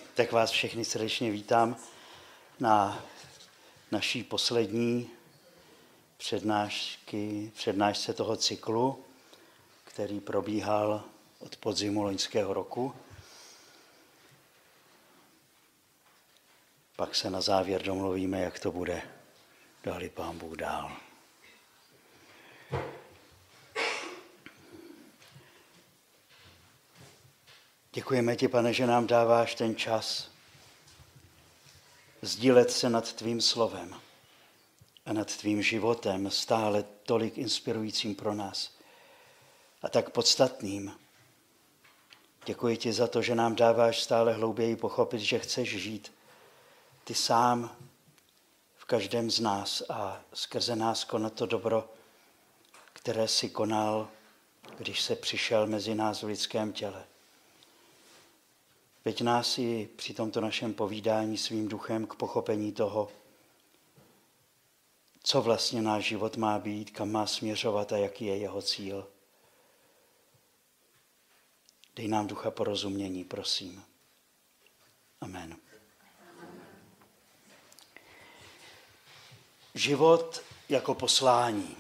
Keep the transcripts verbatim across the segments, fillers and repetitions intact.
Tak vás všechny srdečně vítám na naší poslední přednášky, přednášce toho cyklu, který probíhal od podzimu loňského roku. Pak se na závěr domluvíme, jak to bude, dali Pán Bůh dál. Děkujeme ti, Pane, že nám dáváš ten čas sdílet se nad tvým slovem a nad tvým životem, stále tolik inspirujícím pro nás a tak podstatným. Děkuji ti za to, že nám dáváš stále hlouběji pochopit, že chceš žít ty sám v každém z nás a skrze nás konat to dobro, které jsi konal, když se přišel mezi nás v lidském těle. Veď nás i při tomto našem povídání svým duchem k pochopení toho, co vlastně náš život má být, kam má směřovat a jaký je jeho cíl. Dej nám ducha porozumění, prosím. Amen. Život jako poslání.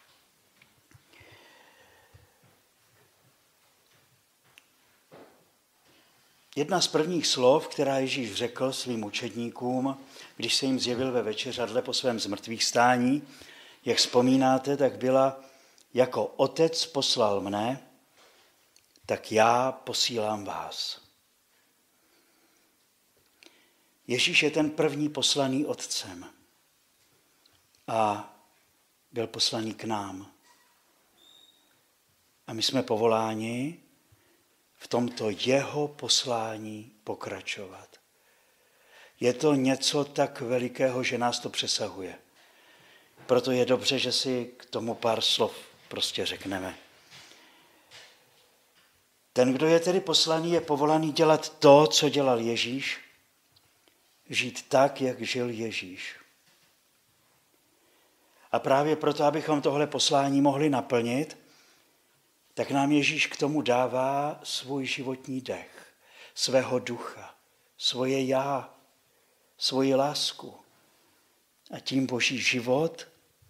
Jedna z prvních slov, která Ježíš řekl svým učedníkům, když se jim zjevil ve večeřadle po svém zmrtvýchvstání, jak vzpomínáte, tak byla: jako Otec poslal mne, tak já posílám vás. Ježíš je ten první poslaný Otcem a byl poslaný k nám. A my jsme povoláni v tomto jeho poslání pokračovat. Je to něco tak velikého, že nás to přesahuje. Proto je dobře, že si k tomu pár slov prostě řekneme. Ten, kdo je tedy poslaný, je povolaný dělat to, co dělal Ježíš, žít tak, jak žil Ježíš. A právě proto, abychom tohle poslání mohli naplnit, tak nám Ježíš k tomu dává svůj životní dech, svého ducha, svoje já, svoji lásku. A tím Boží život,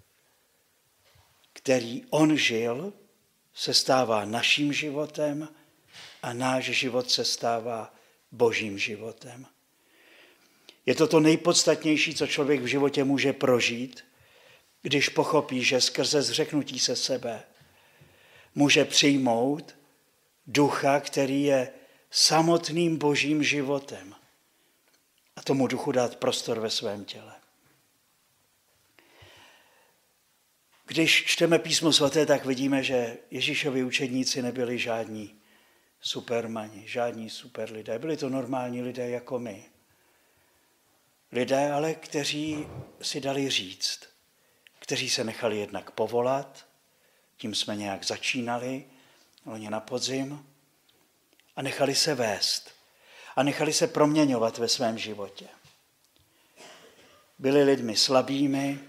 který on žil, se stává naším životem a náš život se stává Božím životem. Je to to nejpodstatnější, co člověk v životě může prožít, když pochopí, že skrze zřeknutí se sebe může přijmout ducha, který je samotným Božím životem a tomu duchu dát prostor ve svém těle. Když čteme Písmo svaté, tak vidíme, že Ježíšovi učedníci nebyli žádní supermani, žádní super lidé. Byli to normální lidé jako my. Lidé ale, kteří si dali říct, kteří se nechali jednak povolat, tím jsme nějak začínali, loni na podzim, a nechali se vést a nechali se proměňovat ve svém životě. Byli lidmi slabými,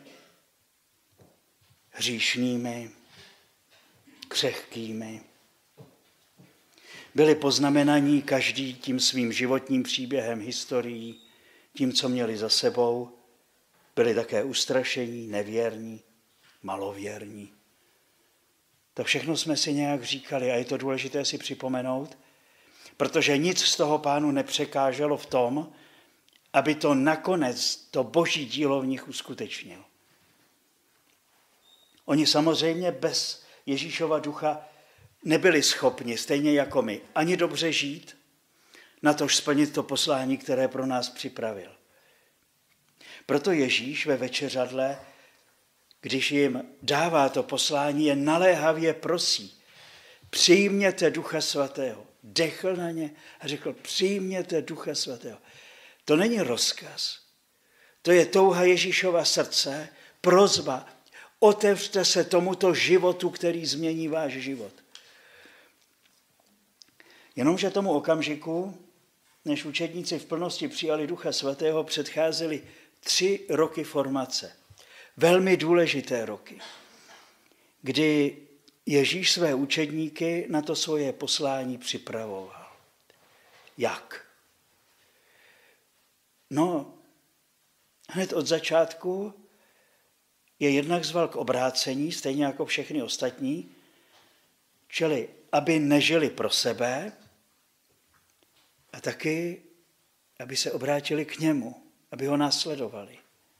hříšnými, křehkými. Byli poznamenaní každý tím svým životním příběhem, historií, tím, co měli za sebou. Byli také ustrašení, nevěrní, malověrní. To všechno jsme si nějak říkali a je to důležité si připomenout, protože nic z toho Pánu nepřekáželo v tom, aby to nakonec to Boží dílo v nich uskutečnil. Oni samozřejmě bez Ježíšova ducha nebyli schopni, stejně jako my, ani dobře žít, natož splnit to poslání, které pro nás připravil. Proto Ježíš ve večeřadle, když jim dává to poslání, je naléhavě prosí: přijměte Ducha Svatého. Dechl na ně a řekl: přijměte Ducha Svatého. To není rozkaz. To je touha Ježíšova srdce, prosba: otevřte se tomuto životu, který změní váš život. Jenomže tomu okamžiku, než učedníci v plnosti přijali Ducha Svatého, předcházely tři roky formace. Velmi důležité roky, kdy Ježíš své učedníky na to svoje poslání připravoval. Jak? No, hned od začátku je jednak zval k obrácení, stejně jako všechny ostatní, čili aby nežili pro sebe a taky, aby se obrátili k němu, aby ho následovali.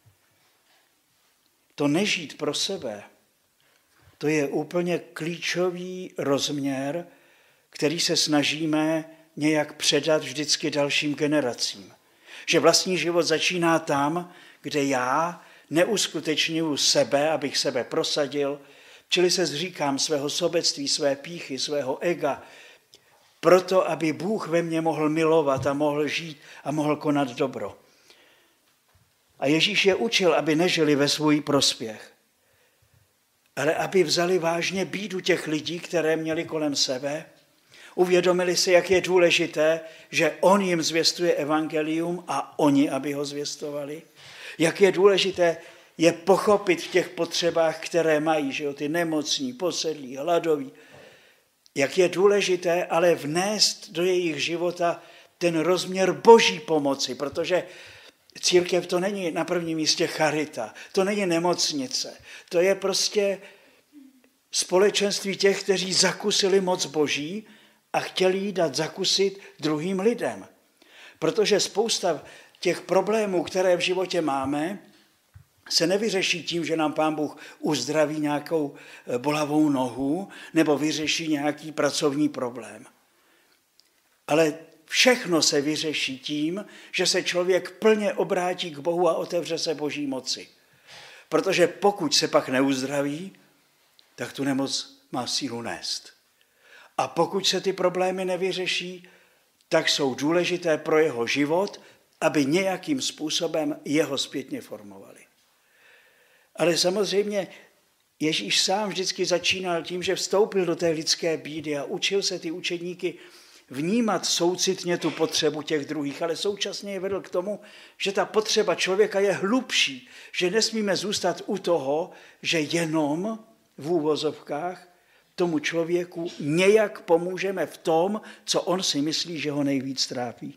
To nežít pro sebe, to je úplně klíčový rozměr, který se snažíme nějak předat vždycky dalším generacím. Že vlastní život začíná tam, kde já neuskutečňuju sebe, abych sebe prosadil, čili se zříkám svého sobectví, své pýchy, svého ega, proto, aby Bůh ve mně mohl milovat a mohl žít a mohl konat dobro. A Ježíš je učil, aby nežili ve svůj prospěch, ale aby vzali vážně bídu těch lidí, které měli kolem sebe, uvědomili si, jak je důležité, že on jim zvěstuje evangelium a oni, aby ho zvěstovali. Jak je důležité je pochopit v těch potřebách, které mají, že jo, ty nemocní, posedlí, hladoví. Jak je důležité ale vnést do jejich života ten rozměr boží pomoci, protože církev to není na prvním místě charita, to není nemocnice, to je prostě společenství těch, kteří zakusili moc boží a chtěli jí dát zakusit druhým lidem. Protože spousta těch problémů, které v životě máme, se nevyřeší tím, že nám Pán Bůh uzdraví nějakou bolavou nohu nebo vyřeší nějaký pracovní problém. Ale všechno se vyřeší tím, že se člověk plně obrátí k Bohu a otevře se boží moci. Protože pokud se pak neuzdraví, tak tu nemoc má sílu nést. A pokud se ty problémy nevyřeší, tak jsou důležité pro jeho život, aby nějakým způsobem jeho zpětně formovali. Ale samozřejmě Ježíš sám vždycky začínal tím, že vstoupil do té lidské bídy a učil se ty učedníky vnímat soucitně tu potřebu těch druhých, ale současně je vedl k tomu, že ta potřeba člověka je hlubší, že nesmíme zůstat u toho, že jenom v úvozovkách tomu člověku nějak pomůžeme v tom, co on si myslí, že ho nejvíc trápí.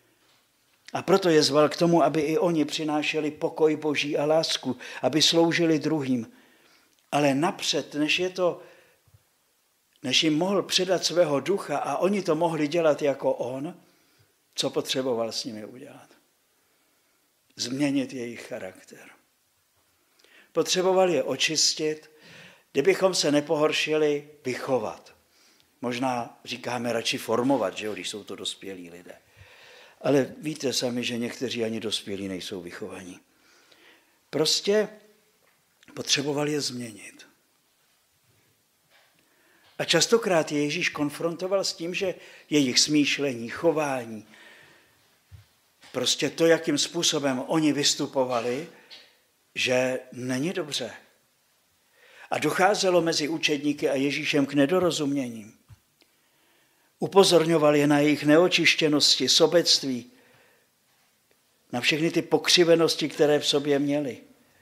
A proto je zval k tomu, aby i oni přinášeli pokoj boží a lásku, aby sloužili druhým. Ale napřed, než je to, než jim mohl předat svého ducha a oni to mohli dělat jako on, co potřeboval s nimi udělat? Změnit jejich charakter. Potřeboval je očistit, kdybychom se nepohoršili, vychovat. Možná říkáme radši formovat, že jo, když jsou to dospělí lidé. Ale víte sami, že někteří ani dospělí nejsou vychovaní. Prostě potřebovali je změnit. A častokrát je Ježíš konfrontoval s tím, že jejich smýšlení, chování, prostě to, jakým způsobem oni vystupovali, že není dobře. A docházelo mezi učedníky a Ježíšem k nedorozuměním. Upozorňoval je na jejich neočištěnosti, sobectví, na všechny ty pokřivenosti, které v sobě měli.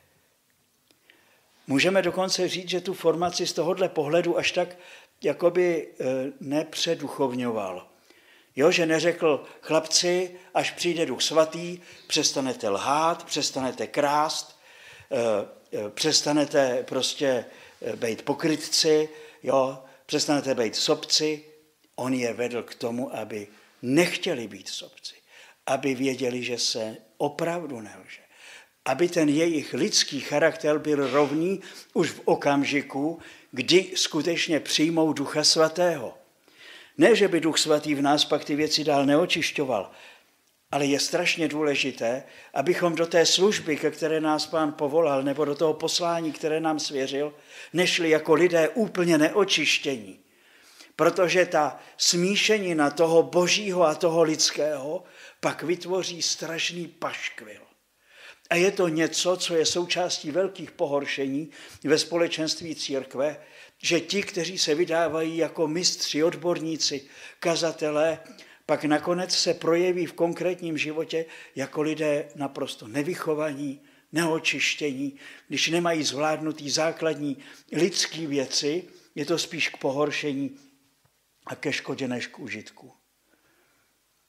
Můžeme dokonce říct, že tu formaci z tohohle pohledu až tak jakoby nepředuchovňoval. Jo, že neřekl, chlapci, až přijde Duch Svatý, přestanete lhát, přestanete krást, přestanete prostě být pokrytci, jo, přestanete být sobci. On je vedl k tomu, aby nechtěli být sobci, aby věděli, že se opravdu nelže. Aby ten jejich lidský charakter byl rovný už v okamžiku, kdy skutečně přijmou Ducha Svatého. Ne, že by Duch Svatý v nás pak ty věci dál neočišťoval, ale je strašně důležité, abychom do té služby, ke které nás Pán povolal, nebo do toho poslání, které nám svěřil, nešli jako lidé úplně neočištění. Protože ta smíšenina toho božího a toho lidského pak vytvoří strašný paškvil. A je to něco, co je součástí velkých pohoršení ve společenství církve, že ti, kteří se vydávají jako mistři, odborníci, kazatelé, pak nakonec se projeví v konkrétním životě jako lidé naprosto nevychovaní, neočištění. Když nemají zvládnutý základní lidský věci, je to spíš k pohoršení a ke škodě než k užitku.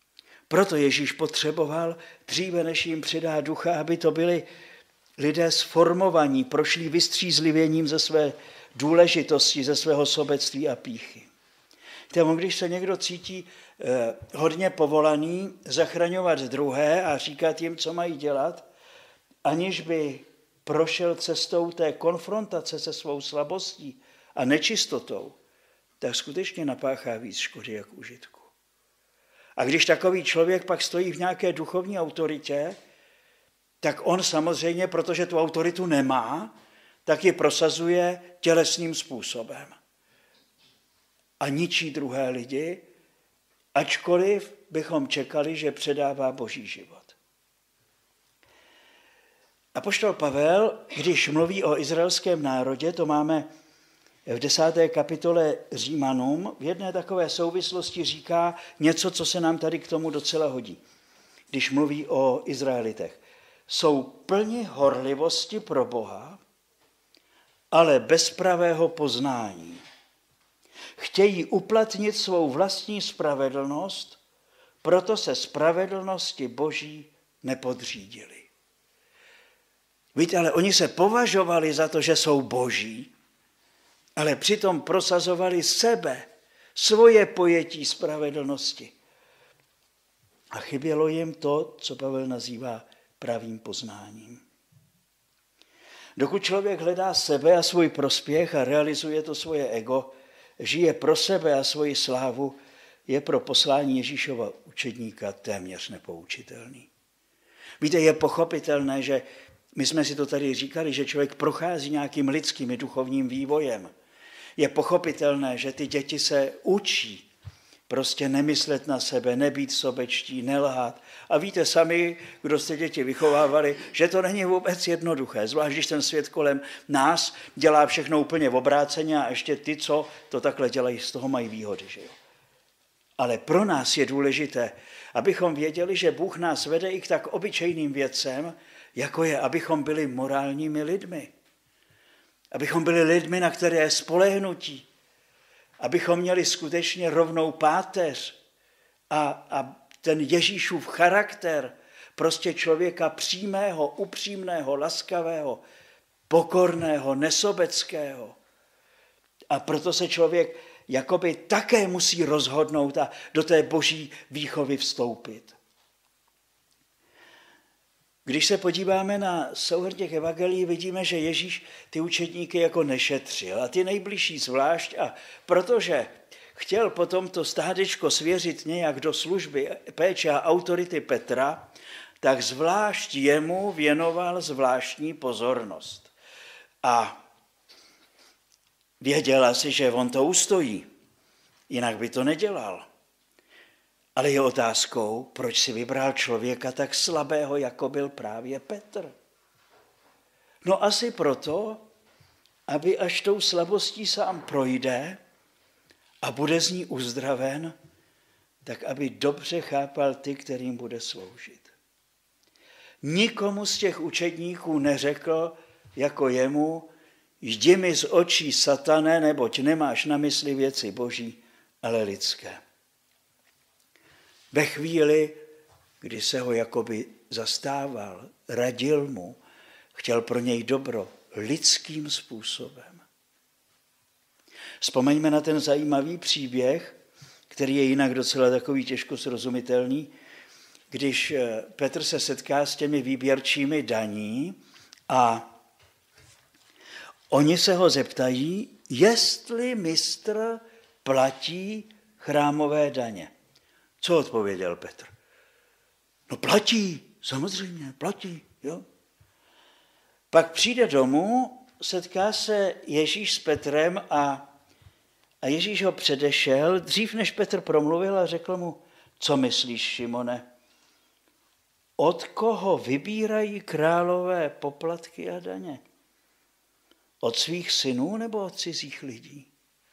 Proto Ježíš potřeboval dříve, než jim přidá ducha, aby to byli lidé sformovaní, prošli vystřízlivěním ze své důležitosti, ze svého sobectví a pýchy. K tomu, když se někdo cítí eh, hodně povolaný zachraňovat druhé a říkat jim, co mají dělat, aniž by prošel cestou té konfrontace se svou slabostí a nečistotou, tak skutečně napáchá víc škody jak užitku. A když takový člověk pak stojí v nějaké duchovní autoritě, tak on samozřejmě, protože tu autoritu nemá, tak ji prosazuje tělesným způsobem. A ničí druhé lidi, ačkoliv bychom čekali, že předává Boží život. Apoštol Pavel, když mluví o izraelském národě, to máme v desáté kapitole Římanům, v jedné takové souvislosti říká něco, co se nám tady k tomu docela hodí, když mluví o Izraelitech. Jsou plni horlivosti pro Boha, ale bez pravého poznání. Chtějí uplatnit svou vlastní spravedlnost, proto se spravedlnosti Boží nepodřídili. Víte, ale oni se považovali za to, že jsou boží, ale přitom prosazovali sebe, svoje pojetí spravedlnosti. A chybělo jim to, co Pavel nazývá pravým poznáním. Dokud člověk hledá sebe a svůj prospěch a realizuje to svoje ego, žije pro sebe a svoji slávu, je pro poslání Ježíšova učedníka téměř nepoučitelný. Víte, je pochopitelné, že my jsme si to tady říkali, že člověk prochází nějakým lidským i duchovním vývojem. Je pochopitelné, že ty děti se učí prostě nemyslet na sebe, nebýt sobečtí, nelhát. A víte sami, kdo jste děti vychovávali, že to není vůbec jednoduché. Zvlášť, když ten svět kolem nás dělá všechno úplně v obráceně a ještě ty, co to takhle dělají, z toho mají výhody. Že jo? Ale pro nás je důležité, abychom věděli, že Bůh nás vede i k tak obyčejným věcem, jako je, abychom byli morálními lidmi. Abychom byli lidmi, na které je spolehnutí. Abychom měli skutečně rovnou páteř a, a ten Ježíšův charakter, prostě člověka přímého, upřímného, laskavého, pokorného, nesobeckého. A proto se člověk jakoby také musí rozhodnout a do té boží výchovy vstoupit. Když se podíváme na souhrn těch evangelií, vidíme, že Ježíš ty učedníky jako nešetřil a ty nejbližší zvlášť. A protože chtěl potom to stádečko svěřit nějak do služby, péče a autority Petra, tak zvlášť jemu věnoval zvláštní pozornost. A věděl asi, že on to ustojí, jinak by to nedělal. Ale je otázkou, proč si vybral člověka tak slabého, jako byl právě Petr. No asi proto, aby až tou slabostí sám projde a bude z ní uzdraven, tak aby dobře chápal ty, kterým bude sloužit. Nikomu z těch učedníků neřekl, jako jemu, jdi mi z očí, satane, neboť nemáš na mysli věci boží, ale lidské. Ve chvíli, kdy se ho jakoby zastával, radil mu, chtěl pro něj dobro lidským způsobem. Vzpomeňme na ten zajímavý příběh, který je jinak docela takový těžko srozumitelný, když Petr se setká s těmi výběrčími daní a oni se ho zeptají, jestli mistr platí chrámové daně. Co odpověděl Petr? No platí, samozřejmě, platí. Jo? Pak přijde domů, setká se Ježíš s Petrem a, a Ježíš ho předešel, dřív než Petr promluvil a řekl mu, co myslíš, Šimone? Od koho vybírají králové poplatky a daně? Od svých synů nebo od cizích lidí?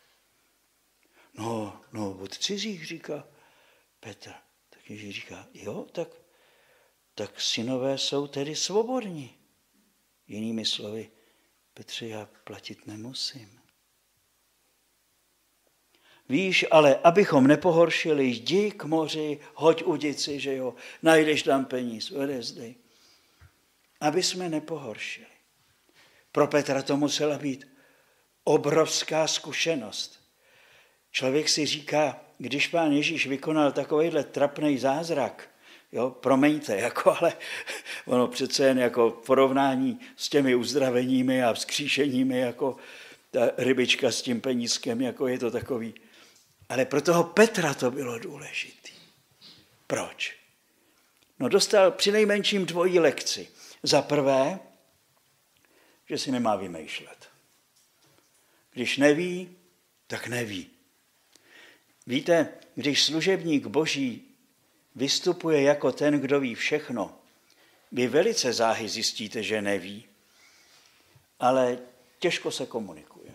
No, no od cizích, říká Petr. Tak Ježíš říká, jo, tak, tak synové jsou tedy svobodní. Jinými slovy, Petře, já platit nemusím. víš, ale abychom nepohoršili, jdi k moři, hoď udici, že jo, najdeš tam peníz, odezdej. Aby jsme nepohoršili. Pro Petra to musela být obrovská zkušenost. Člověk si říká, když Pán Ježíš vykonal takovýhle trapný zázrak, jo, promiňte, jako, ale ono přece jen jako porovnání s těmi uzdraveními a vzkříšeními, jako ta rybička s tím penízkem, jako je to takový. Ale pro toho Petra to bylo důležité. Proč? No dostal přinejmenším dvojí lekci. Za prvé, že si nemá vymýšlet. Když neví, tak neví. Víte, když služebník Boží vystupuje jako ten, kdo ví všechno, vy velice záhy zjistíte, že neví, ale těžko se komunikuje.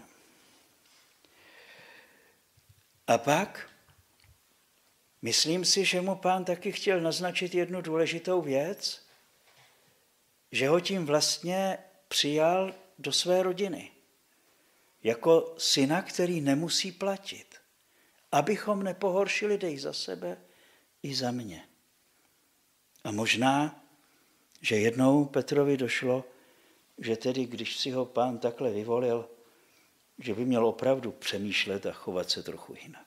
A pak, myslím si, že mu Pán taky chtěl naznačit jednu důležitou věc, že ho tím vlastně přijal do své rodiny. Jako syna, který nemusí platit. Abychom nepohoršili, dej za sebe i za mě. A možná, že jednou Petrovi došlo, že tedy, když si ho Pán takhle vyvolil, že by měl opravdu přemýšlet a chovat se trochu jinak.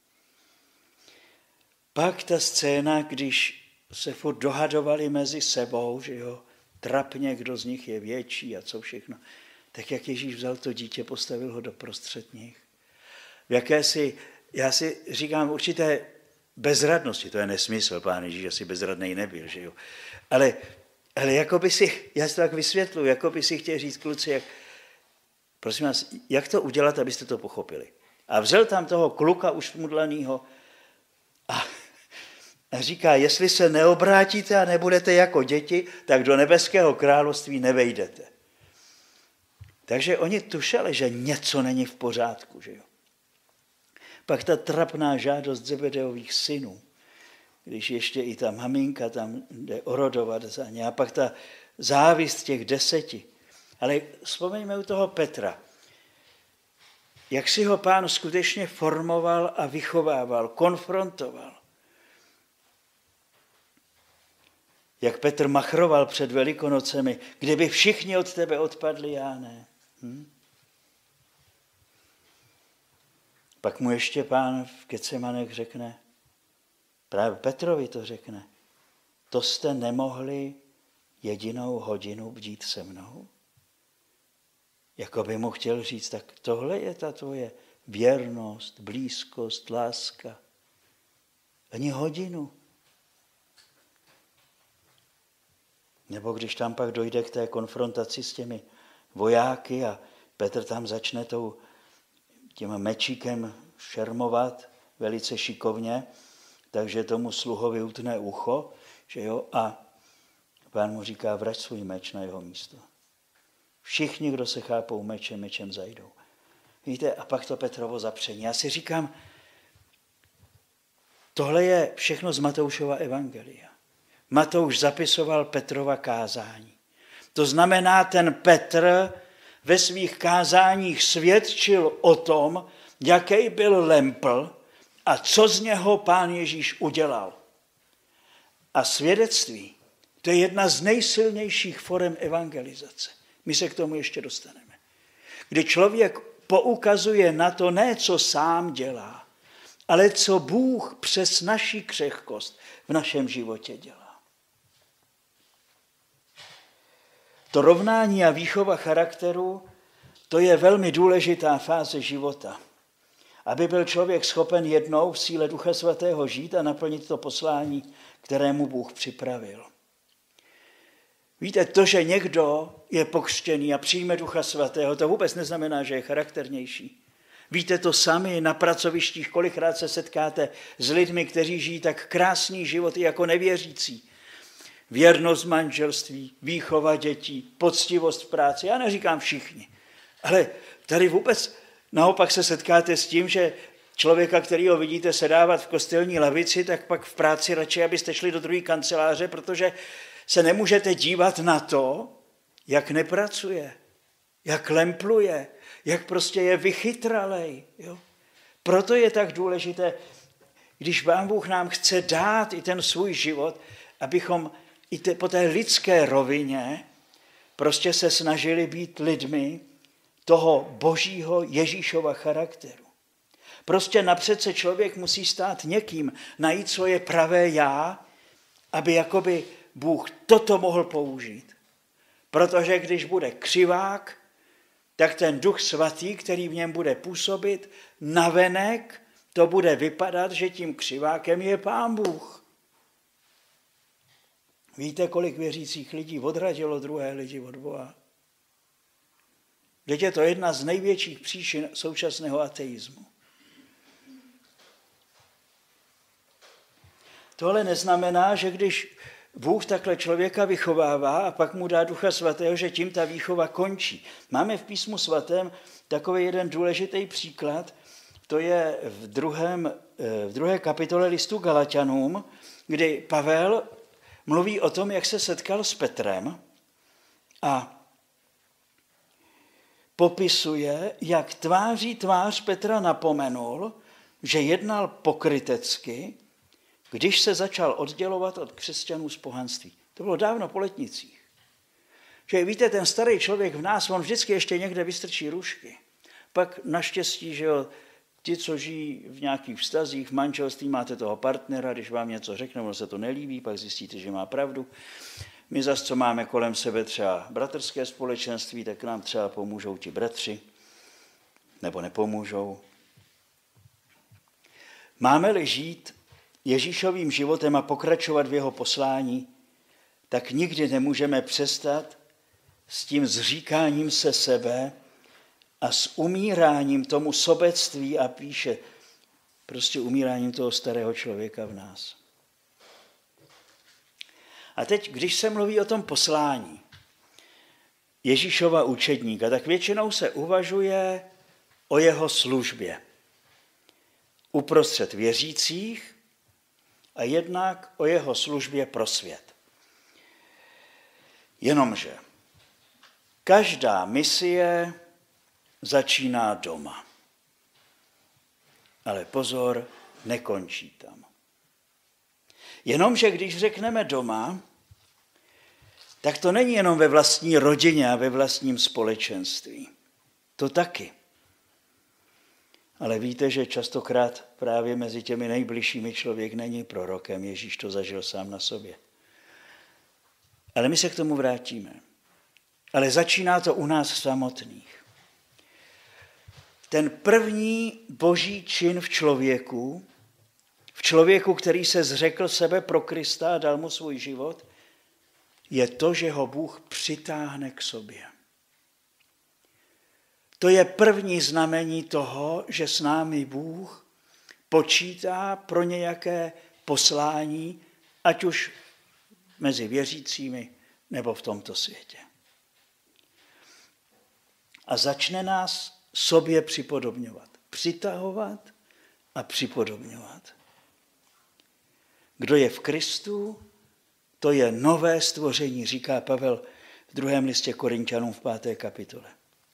Pak ta scéna, když se furt dohadovali mezi sebou, že jo, trapně, kdo z nich je větší a co všechno, tak jak Ježíš vzal to dítě, postavil ho do prostřed nich. V jakési, já si říkám určité bezradnosti, to je nesmysl, Pán Ježíš asi bezradnej nebyl, že jo. Ale, ale jako by si, já si to tak vysvětluji, jako by si chtěl říct, kluci, jak, prosím vás, jak to udělat, abyste to pochopili. A vzal tam toho kluka už mudlanýho a, a říká, jestli se neobrátíte a nebudete jako děti, tak do nebeského království nevejdete. Takže oni tušili, že něco není v pořádku, že jo. Pak ta trapná žádost Zebedeových synů, když ještě i ta maminka tam jde orodovat za ně, a pak ta závist těch deseti. Ale vzpomeňme u toho Petra, jak si ho Pán skutečně formoval a vychovával, konfrontoval. Jak Petr machroval před Velikonocemi, kdyby všichni od tebe odpadli, já ne. Hm? Pak mu ještě Pán v Getsemanech řekne, právě Petrovi to řekne, to jste nemohli jedinou hodinu bdít se mnou? Jako by mu chtěl říct, tak tohle je ta tvoje věrnost, blízkost, láska. Ani hodinu. Nebo když tam pak dojde k té konfrontaci s těmi vojáky a Petr tam začne tou, tím mečíkem šermovat velice šikovně, takže tomu sluhovi utne ucho, že jo, a Pán mu říká, vrať svůj meč na jeho místo. Všichni, kdo se chápou mečem, mečem zajdou. Víte, a pak to Petrovo zapření. Já si říkám, tohle je všechno z Matoušova evangelia. Matouš zapisoval Petrova kázání. To znamená, ten Petr ve svých kázáních svědčil o tom, jaký byl lempl a co z něho Pán Ježíš udělal. A svědectví, to je jedna z nejsilnějších forem evangelizace. My se k tomu ještě dostaneme. Kdy člověk poukazuje na to, ne co sám dělá, ale co Bůh přes naši křehkost v našem životě dělá. To rovnání a výchova charakteru, to je velmi důležitá fáze života. Aby byl člověk schopen jednou v síle Ducha Svatého žít a naplnit to poslání, kterému Bůh připravil. Víte, to, že někdo je pokřtěný a přijme Ducha Svatého, to vůbec neznamená, že je charakternější. Víte to sami na pracovištích, kolikrát se setkáte s lidmi, kteří žijí tak krásný život i jako nevěřící. Věrnost manželství, výchova dětí, poctivost v práci. Já neříkám všichni, ale tady vůbec naopak se setkáte s tím, že člověka, kterýho vidíte sedávat v kostelní lavici, tak pak v práci radši, abyste šli do druhé kanceláře, protože se nemůžete dívat na to, jak nepracuje, jak lempluje, jak prostě je vychytralej. Jo? Proto je tak důležité, když Pán Bůh nám chce dát i ten svůj život, abychom i te, po té lidské rovině prostě se snažili být lidmi toho božího Ježíšova charakteru. Prostě napřed se člověk musí stát někým, najít svoje pravé já, aby jakoby Bůh toto mohl použít. Protože když bude křivák, tak ten Duch Svatý, který v něm bude působit, navenek to bude vypadat, že tím křivákem je Pán Bůh. Víte, kolik věřících lidí odradilo druhé lidi od Boha? Teď je to jedna z největších příčin současného ateismu. Tohle neznamená, že když Bůh takhle člověka vychovává a pak mu dá Ducha Svatého, že tím ta výchova končí. Máme v Písmu svatém takový jeden důležitý příklad, to je v, druhém, v druhé kapitole listu Galatianům, kdy Pavel mluví o tom, jak se setkal s Petrem a popisuje, jak tváří tvář Petra napomenul, že jednal pokrytecky, když se začal oddělovat od křesťanů z pohanství. To bylo dávno po letnicích. Že víte, ten starý člověk v nás, on vždycky ještě někde vystrčí rušky. Pak naštěstí, že jo, ti, co žijí v nějakých vztazích, v manželství, máte toho partnera, když vám něco řekne, ono se to nelíbí, pak zjistíte, že má pravdu. My zase, co máme kolem sebe třeba bratrské společenství, tak nám třeba pomůžou ti bratři, nebo nepomůžou. Máme-li žít Ježíšovým životem a pokračovat v jeho poslání, tak nikdy nemůžeme přestat s tím zříkáním se sebe a s umíráním tomu sobectví a píše, prostě umíráním toho starého člověka v nás. A teď, když se mluví o tom poslání Ježíšova učedníka, tak většinou se uvažuje o jeho službě. Uprostřed věřících a jednak o jeho službě pro svět. Jenomže každá misie začíná doma. Ale pozor, nekončí tam. Jenomže když řekneme doma, tak to není jenom ve vlastní rodině a ve vlastním společenství. To taky. Ale víte, že častokrát právě mezi těmi nejbližšími člověk není prorokem. Ježíš to zažil sám na sobě. Ale my se k tomu vrátíme. Ale začíná to u nás samotných. Ten první boží čin v člověku, v člověku, který se zřekl sebe pro Krista a dal mu svůj život, je to, že ho Bůh přitáhne k sobě. To je první znamení toho, že s námi Bůh počítá pro nějaké poslání, ať už mezi věřícími nebo v tomto světě. A začne nás sobě připodobňovat. Přitahovat a připodobňovat. Kdo je v Kristu, to je nové stvoření, říká Pavel v druhém listě Korinťanům v páté kapitole.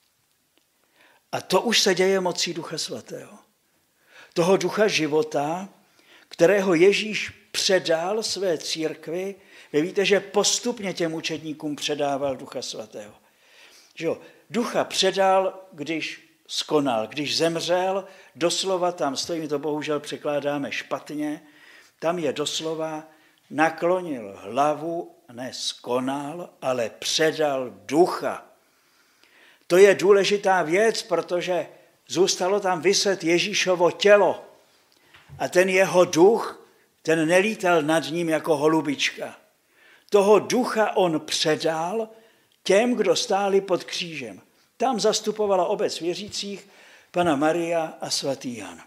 A to už se děje mocí Ducha Svatého. Toho ducha života, kterého Ježíš předal své církvi. Vy víte, že postupně těm učedníkům předával Ducha Svatého. Že jo? Ducha předal, když skonal, když zemřel, doslova tam stojí, my to bohužel překládáme špatně, tam je doslova naklonil hlavu, ne skonal, ale předal ducha. To je důležitá věc, protože zůstalo tam viset Ježíšovo tělo a ten jeho duch, ten nelítal nad ním jako holubička. Toho ducha on předal těm, kdo stáli pod křížem. Tam zastupovala obec věřících, Panna Maria a svatý Jan.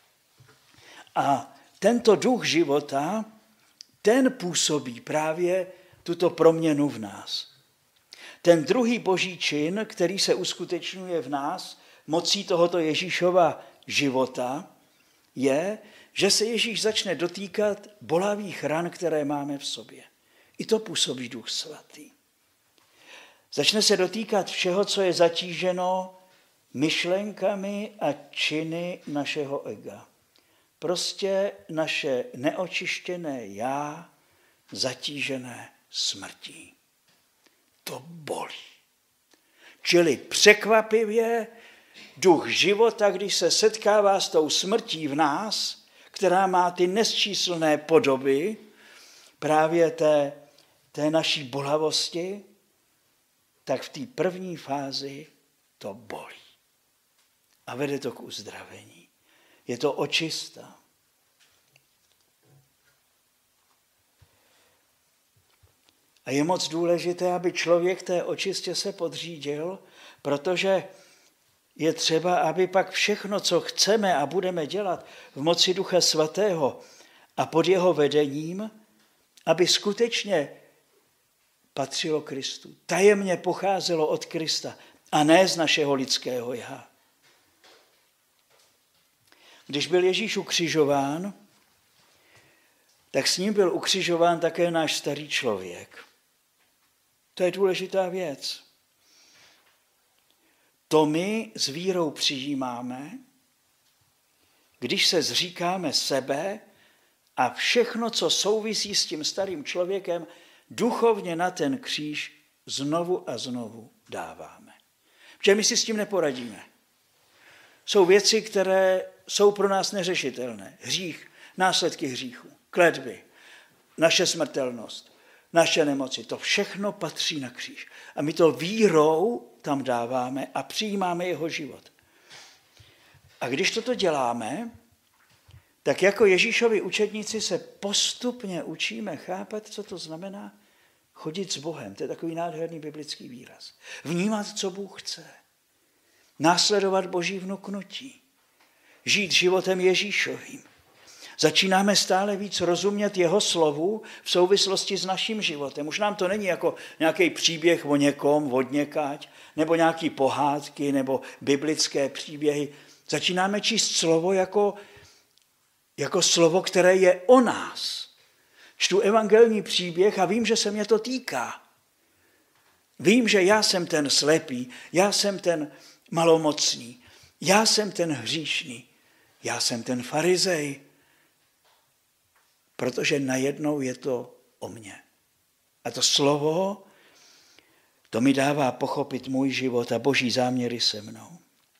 A tento duch života, ten působí právě tuto proměnu v nás. Ten druhý boží čin, který se uskutečňuje v nás mocí tohoto Ježíšova života, je, že se Ježíš začne dotýkat bolavých ran, které máme v sobě. I to působí Duch Svatý. Začne se dotýkat všeho, co je zatíženo myšlenkami a činy našeho ega. Prostě naše neočištěné já, zatížené smrtí. To bolí. Čili překvapivě duch života, když se setkává s tou smrtí v nás, která má ty nesčíslné podoby právě té, té naší bolavosti, tak v té první fázi to bolí. A vede to k uzdravení. Je to očista. A je moc důležité, aby člověk té očistě se podřídil, protože je třeba, aby pak všechno, co chceme a budeme dělat v moci Ducha Svatého a pod jeho vedením, aby skutečně patřilo Kristu. Tajemně pocházelo od Krista a ne z našeho lidského já. Když byl Ježíš ukřižován, tak s ním byl ukřižován také náš starý člověk. To je důležitá věc. To my s vírou přijímáme, když se zříkáme sebe a všechno, co souvisí s tím starým člověkem, duchovně na ten kříž znovu a znovu dáváme. Protože my si s tím neporadíme. Jsou věci, které jsou pro nás neřešitelné. Hřích, následky hříchu, kletby, naše smrtelnost, naše nemoci. To všechno patří na kříž. A my to vírou tam dáváme a přijímáme jeho život. A když toto děláme, tak jako Ježíšovi učedníci se postupně učíme chápat, co to znamená chodit s Bohem. To je takový nádherný biblický výraz. Vnímat, co Bůh chce. Následovat Boží vnuknutí. Žít životem Ježíšovým. Začínáme stále víc rozumět jeho slovu v souvislosti s naším životem. Už nám to není jako nějaký příběh o někom, od někáť, nebo nějaký pohádky, nebo biblické příběhy. Začínáme číst slovo jako, jako slovo, které je o nás. Čtu evangelní příběh a vím, že se mě to týká. Vím, že já jsem ten slepý, já jsem ten malomocný, já jsem ten hříšný, já jsem ten farizej, protože najednou je to o mně. A to slovo, to mi dává pochopit můj život a Boží záměry se mnou.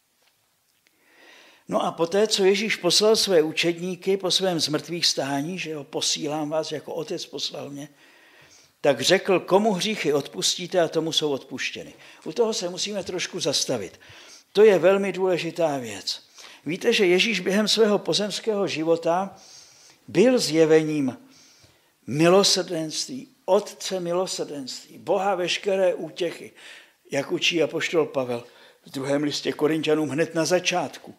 No a poté, co Ježíš poslal své učedníky po svém zmrtvých stání, že ho posílám vás jako otec poslal mě, tak řekl, komu hříchy odpustíte a tomu jsou odpuštěny. U toho se musíme trošku zastavit. To je velmi důležitá věc. Víte, že Ježíš během svého pozemského života byl zjevením milosrdenství, Otce milosrdenství, Boha veškeré útěchy, jak učí apoštol Pavel v druhém listě Korinťanům hned na začátku.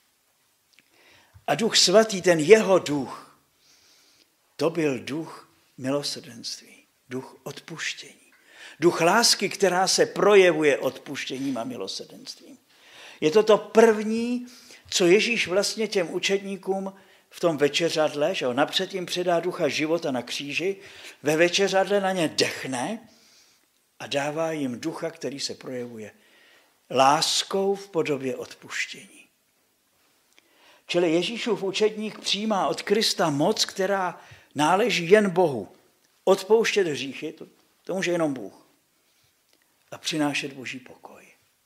A Duch Svatý, ten jeho duch, to byl duch milosrdenství, duch odpuštění. Duch lásky, která se projevuje odpuštěním a milosrdenstvím. Je to to první, co Ježíš vlastně těm učedníkům v tom večeřadle, že ho napřed jim předá ducha života na kříži, ve večeřadle na ně dechne a dává jim ducha, který se projevuje láskou v podobě odpuštění. Čili Ježíšův učedník přijímá od Krista moc, která náleží jen Bohu. Odpouštět hříchy, to, to může jenom Bůh. A přinášet Boží pokoj.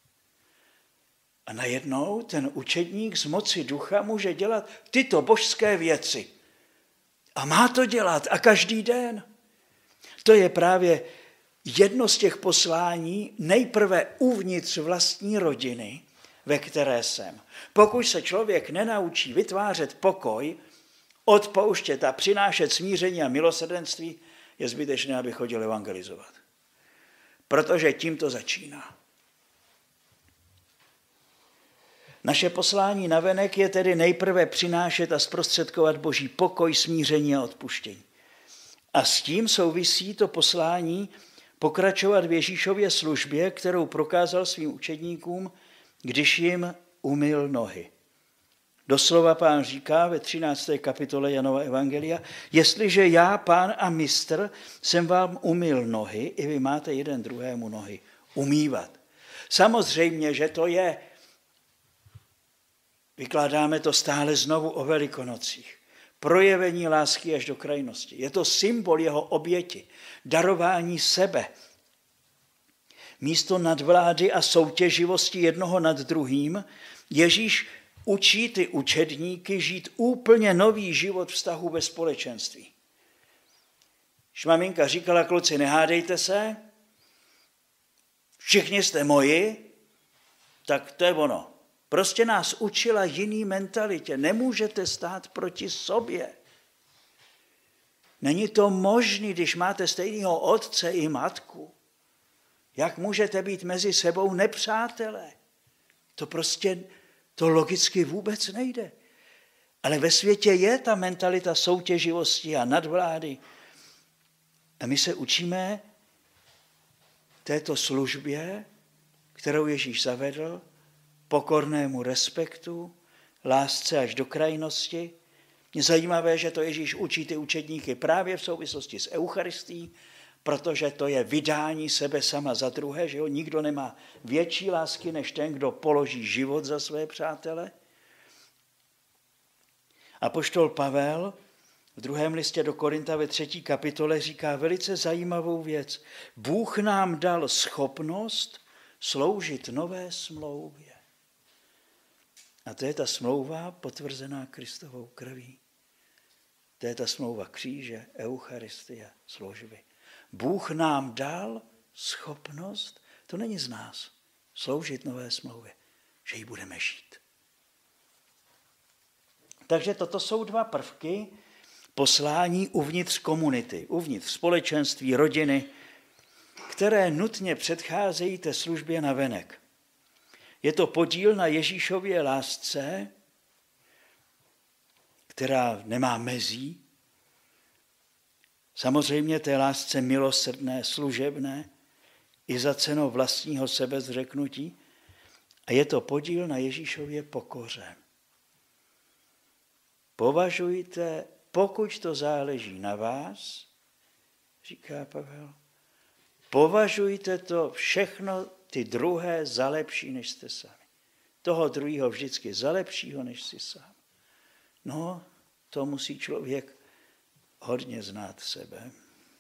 A najednou ten učedník z moci ducha může dělat tyto božské věci. A má to dělat a každý den. To je právě jedno z těch poslání nejprve uvnitř vlastní rodiny, ve které jsem. Pokud se člověk nenaučí vytvářet pokoj, odpouštět a přinášet smíření a milosrdenství, je zbytečné, aby chodil evangelizovat. Protože tím to začíná. Naše poslání navenek je tedy nejprve přinášet a zprostředkovat Boží pokoj, smíření a odpuštění. A s tím souvisí to poslání pokračovat v Ježíšově službě, kterou prokázal svým učedníkům, když jim umyl nohy. Doslova Pán říká ve třinácté kapitole Janova evangelia, jestliže já, Pán a mistr, jsem vám umyl nohy, i vy máte jeden druhému nohy umývat. Samozřejmě, že to je Vykládáme to stále znovu o Velikonocích. Projevení lásky až do krajnosti. Je to symbol jeho oběti, darování sebe. Místo nadvlády a soutěživosti jednoho nad druhým Ježíš učí ty učedníky žít úplně nový život vztahu ve společenství. Když maminka říkala, kluci, nehádejte se, všichni jste moji, tak to je ono. Prostě nás učila jiný mentalitě. Nemůžete stát proti sobě. Není to možné, když máte stejného otce i matku. Jak můžete být mezi sebou nepřátelé? To prostě, to logicky vůbec nejde. Ale ve světě je ta mentalita soutěživosti a nadvlády. A my se učíme této službě, kterou Ježíš zavedl, pokornému respektu, lásce až do krajnosti. Je zajímavé, že to Ježíš učí ty učedníky právě v souvislosti s Eucharistií, protože to je vydání sebe sama za druhé, že jo? Nikdo nemá větší lásky, než ten, kdo položí život za své přátele. Apoštol Pavel v druhém listě do Korinta ve třetí kapitole říká velice zajímavou věc. Bůh nám dal schopnost sloužit nové smlouvě. A to je ta smlouva potvrzená Kristovou krví. To je ta smlouva kříže, Eucharistie, služby. Bůh nám dal schopnost, to není z nás, sloužit nové smlouvě, že ji budeme žít. Takže toto jsou dva prvky poslání uvnitř komunity, uvnitř společenství, rodiny, které nutně předcházejí té službě navenek. Je to podíl na Ježíšově lásce, která nemá mezí. Samozřejmě té lásce milosrdné, služebné, i za cenou vlastního sebezřeknutí. A je to podíl na Ježíšově pokoře. Považujte, pokud to záleží na vás, říká Pavel, považujte to všechno ty druhé za lepší, než jste sami. Toho druhého vždycky za lepšího, než si sám. No, to musí člověk hodně znát sebe.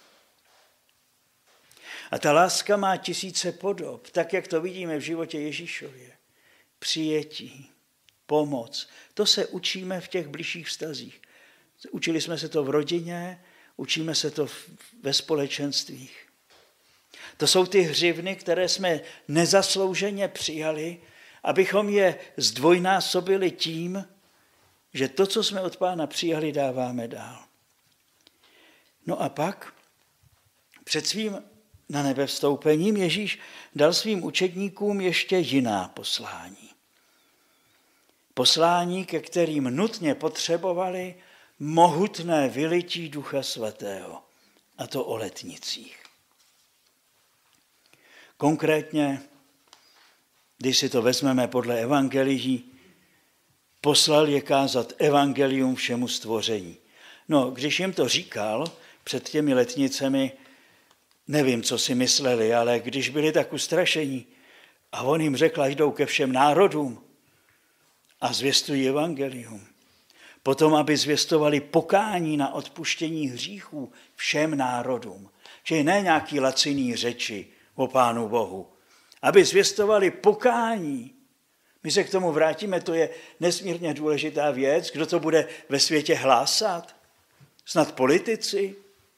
A ta láska má tisíce podob, tak jak to vidíme v životě Ježíšově. Přijetí, pomoc. To se učíme v těch bližších vztazích. Učili jsme se to v rodině, učíme se to ve společenstvích. To jsou ty hřivny, které jsme nezaslouženě přijali, abychom je zdvojnásobili tím, že to, co jsme od Pána přijali, dáváme dál. No a pak před svým na nebe vstoupením Ježíš dal svým učedníkům ještě jiná poslání. Poslání, ke kterým nutně potřebovali mohutné vylití Ducha Svatého, a to o letnicích. Konkrétně, když si to vezmeme podle evangelií, poslal je kázat evangelium všemu stvoření. No, když jim to říkal před těmi letnicemi, nevím, co si mysleli, ale když byli tak ustrašení a on jim řekl, jdou ke všem národům a zvěstují evangelium. Potom, aby zvěstovali pokání na odpuštění hříchů všem národům. Čili ne nějaký laciný řeči o Pánu Bohu. Aby zvěstovali pokání. My se k tomu vrátíme, to je nesmírně důležitá věc. Kdo to bude ve světě hlásat? Snad politici?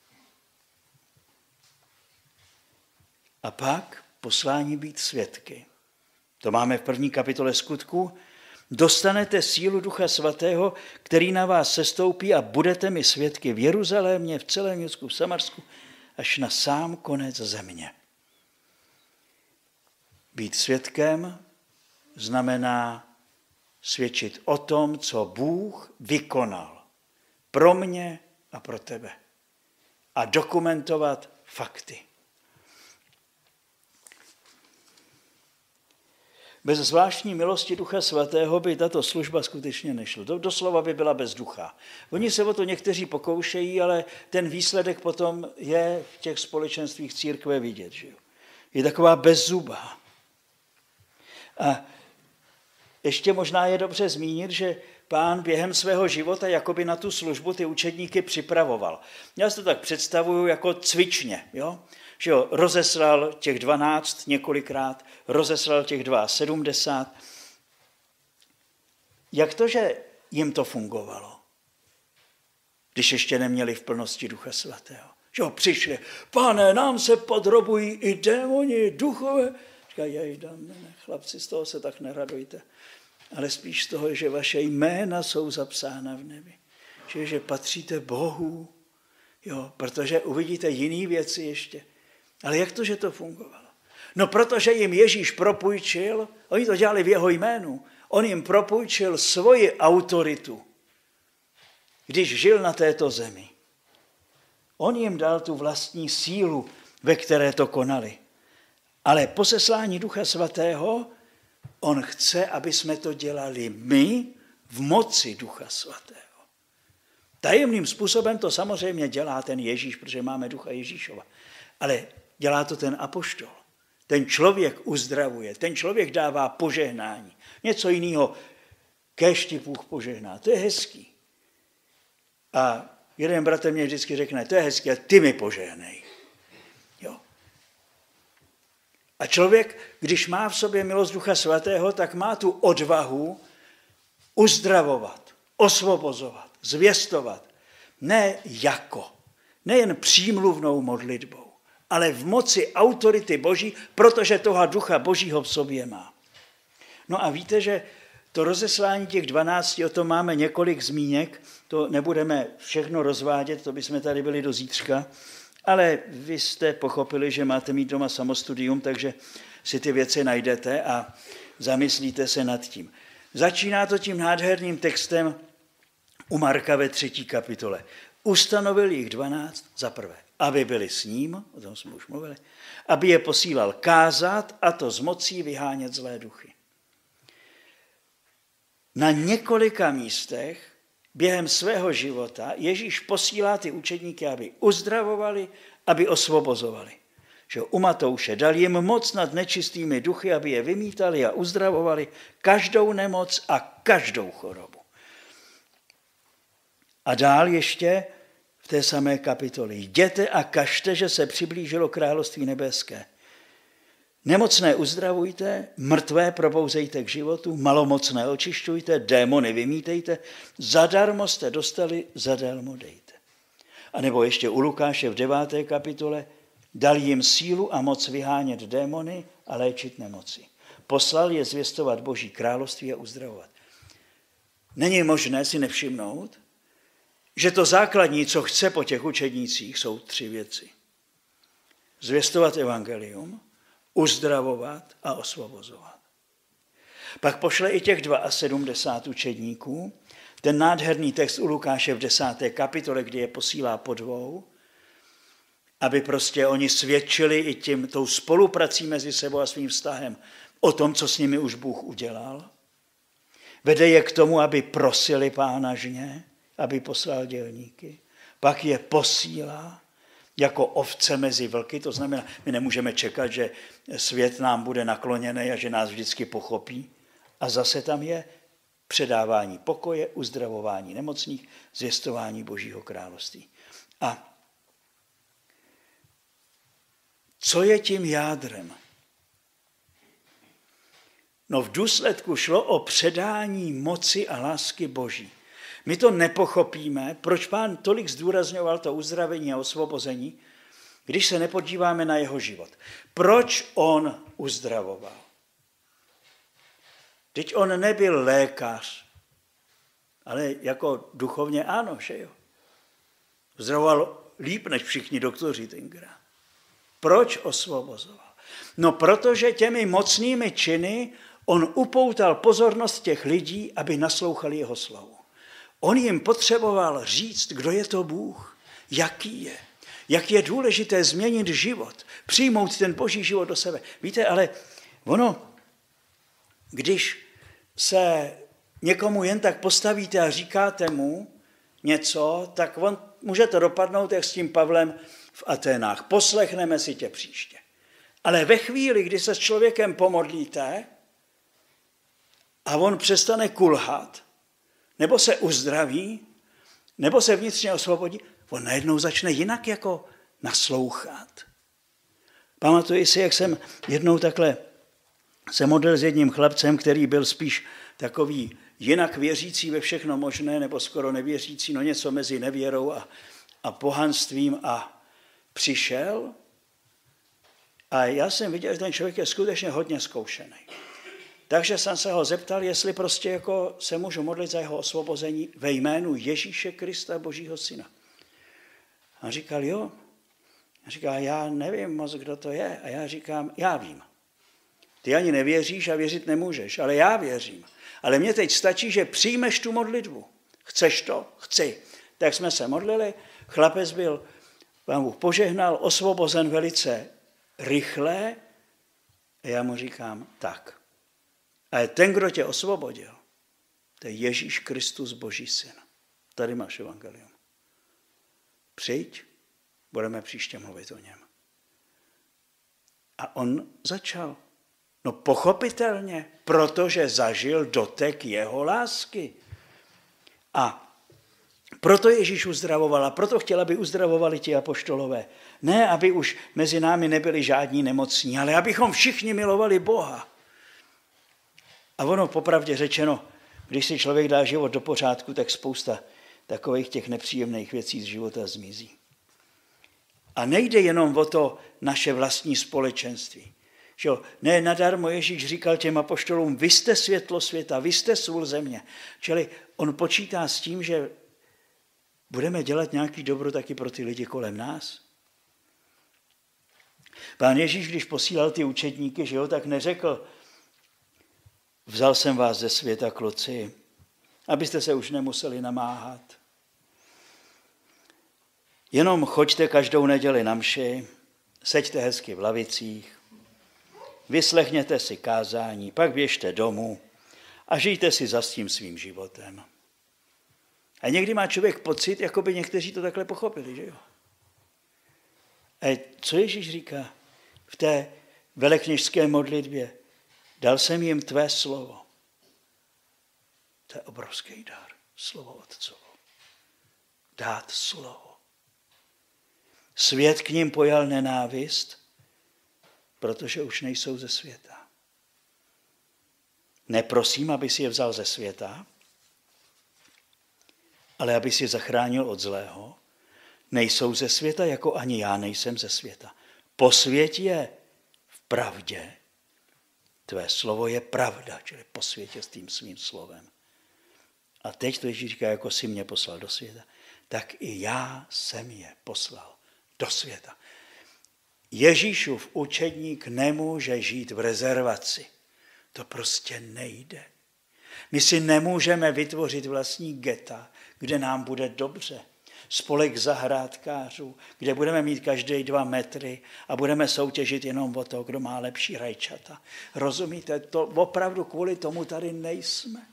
A pak poslání být svědky. To máme v první kapitole Skutků. Dostanete sílu Ducha Svatého, který na vás sestoupí a budete mi svědky v Jeruzalémě, v celém Judsku, v Samarsku, až na sám konec země. Být svědkem znamená svědčit o tom, co Bůh vykonal pro mě a pro tebe. A dokumentovat fakty. Bez zvláštní milosti Ducha Svatého by tato služba skutečně nešla. Doslova by byla bez ducha. Oni se o to někteří pokoušejí, ale ten výsledek potom je v těch společenstvích církve vidět. Že jo? Je taková bezzubá. A ještě možná je dobře zmínit, že Pán během svého života jakoby na tu službu ty učedníky připravoval. Já si to tak představuju jako cvičně, jo? Že jo, rozeslal těch dvanáct několikrát, rozeslal těch sedmdesát dva. Jak to, že jim to fungovalo, když ještě neměli v plnosti Ducha Svatého? Že jo, přišli, Pane, nám se podrobují i démoni, duchové. Říkají, jej, ne, chlapci, z toho se tak neradujte. Ale spíš z toho, že vaše jména jsou zapsána v nebi. Že, že patříte Bohu, jo, protože uvidíte jiné věci ještě. Ale jak to, že to fungovalo? No, protože jim Ježíš propůjčil, oni to dělali v jeho jménu, on jim propůjčil svoji autoritu, když žil na této zemi. On jim dal tu vlastní sílu, ve které to konali. Ale po seslání Ducha Svatého on chce, aby jsme to dělali my v moci Ducha Svatého. Tajemným způsobem to samozřejmě dělá ten Ježíš, protože máme Ducha Ježíšova. Ale dělá to ten apoštol. Ten člověk uzdravuje, ten člověk dává požehnání. Něco jiného, kéž ti Bůh požehná. To je hezký. A jeden bratr mě vždycky řekne, to je hezký, ale ty mi požehnej. Jo. A člověk, když má v sobě milost Ducha Svatého, tak má tu odvahu uzdravovat, osvobozovat, zvěstovat. Ne jako, nejen přímluvnou modlitbou, ale v moci autority Boží, protože toho Ducha Božího v sobě má. No a víte, že to rozeslání těch dvanácti, o tom máme několik zmínek, to nebudeme všechno rozvádět, to bychom tady byli do zítřka, ale vy jste pochopili, že máte mít doma samostudium, takže si ty věci najdete a zamyslíte se nad tím. Začíná to tím nádherným textem u Marka ve třetí kapitole. Ustanovil jich dvanáct za prvé, aby byli s ním, o tom jsme už mluvili, aby je posílal kázat, a to s mocí vyhánět zlé duchy. Na několika místech během svého života Ježíš posílá ty učedníky, aby uzdravovali, aby osvobozovali. Že u Matouše dal jim moc nad nečistými duchy, aby je vymítali a uzdravovali každou nemoc a každou chorobu. A dál ještě v té samé kapitole. Jděte a kažte, že se přiblížilo království nebeské. Nemocné uzdravujte, mrtvé probouzejte k životu, malomocné očišťujte, démony vymítejte, zadarmo jste dostali, zadarmo dejte. A nebo ještě u Lukáše v deváté kapitole, dal jim sílu a moc vyhánět démony a léčit nemoci. Poslal je zvěstovat Boží království a uzdravovat. Není možné si nevšimnout, že to základní, co chce po těch učednících, jsou tři věci. Zvěstovat evangelium, uzdravovat a osvobozovat. Pak pošle i těch sedmdesát dva učedníků, ten nádherný text u Lukáše v desáté kapitole, kdy je posílá po dvou, aby prostě oni svědčili i tím, tou spoluprací mezi sebou a svým vztahem o tom, co s nimi už Bůh udělal. Vede je k tomu, aby prosili Pána žně, aby poslal dělníky. Pak je posílá jako ovce mezi vlky, to znamená, my nemůžeme čekat, že svět nám bude nakloněný a že nás vždycky pochopí. A zase tam je předávání pokoje, uzdravování nemocných, zvěstování Božího království. A co je tím jádrem? No v důsledku šlo o předání moci a lásky Boží. My to nepochopíme, proč Pán tolik zdůrazňoval to uzdravení a osvobození, když se nepodíváme na jeho život. Proč on uzdravoval? Teď on nebyl lékař, ale jako duchovně ano, že jo. Uzdravoval líp než všichni doktoři tenkrát. Proč osvobozoval? No protože těmi mocnými činy on upoutal pozornost těch lidí, aby naslouchali jeho slovu. On jim potřeboval říct, kdo je to Bůh, jaký je, jak je důležité změnit život, přijmout ten Boží život do sebe. Víte, ale ono, když se někomu jen tak postavíte a říkáte mu něco, tak on může to dopadnout, jak s tím Pavlem v Aténách. Poslechneme si tě příště. Ale ve chvíli, kdy se s člověkem pomodlíte a on přestane kulhat, nebo se uzdraví, nebo se vnitřně osvobodí, on najednou začne jinak jako naslouchat. Pamatuji si, jak jsem jednou takhle se modlil s jedním chlapcem, který byl spíš takový jinak věřící ve všechno možné, nebo skoro nevěřící, no něco mezi nevěrou a, a pohanstvím a přišel. A já jsem viděl, že ten člověk je skutečně hodně zkoušený. Takže jsem se ho zeptal, jestli prostě jako se můžu modlit za jeho osvobození ve jménu Ježíše Krista, Božího syna. A říkal, jo. A říká, já nevím moc, kdo to je. A já říkám, já vím. Ty ani nevěříš a věřit nemůžeš, ale já věřím. Ale mně teď stačí, že přijmeš tu modlitbu. Chceš to? Chci. Tak jsme se modlili, chlapec byl, Pán Bůh požehnal, osvobozen velice rychle. A já mu říkám, tak. A ten, kdo tě osvobodil, to je Ježíš Kristus, Boží syn. Tady máš evangelium. Přijď, budeme příště mluvit o něm. A on začal. No pochopitelně, protože zažil dotek jeho lásky. A proto Ježíš uzdravoval, a proto chtěl, aby uzdravovali ti apoštolové. Ne, aby už mezi námi nebyli žádní nemocní, ale abychom všichni milovali Boha. A ono popravdě řečeno, když si člověk dá život do pořádku, tak spousta takových těch nepříjemných věcí z života zmizí. A nejde jenom o to naše vlastní společenství. Že jo? Ne nadarmo Ježíš říkal těm apoštolům, vy jste světlo světa, vy jste sůl země. Čili on počítá s tím, že budeme dělat nějaký dobro taky pro ty lidi kolem nás. Pán Ježíš, když posílal ty učedníky, že jo, tak neřekl, vzal jsem vás ze světa, kluci, abyste se už nemuseli namáhat. Jenom choďte každou neděli na mši, seďte hezky v lavicích, vyslechněte si kázání, pak běžte domů a žijte si za tím svým životem. A někdy má člověk pocit, jako by někteří to takhle pochopili, že jo? A co Ježíš říká v té velekněžské modlitbě? Dal jsem jim tvé slovo. To je obrovský dar. Slovo Otcovo. Dát slovo. Svět k ním pojal nenávist, protože už nejsou ze světa. Neprosím, aby si je vzal ze světa, ale aby si je zachránil od zlého. Nejsou ze světa, jako ani já nejsem ze světa. Posvěť je v pravdě. Tvé slovo je pravda, čili posvětě s tím svým slovem. A teď to Ježíš říká, jako jsi mě poslal do světa, tak i já jsem je poslal do světa. Ježíšův učedník nemůže žít v rezervaci. To prostě nejde. My si nemůžeme vytvořit vlastní geta, kde nám bude dobře. Spolek zahrádkářů, kde budeme mít každý dva metry a budeme soutěžit jenom o to, kdo má lepší rajčata. Rozumíte? To opravdu kvůli tomu tady nejsme.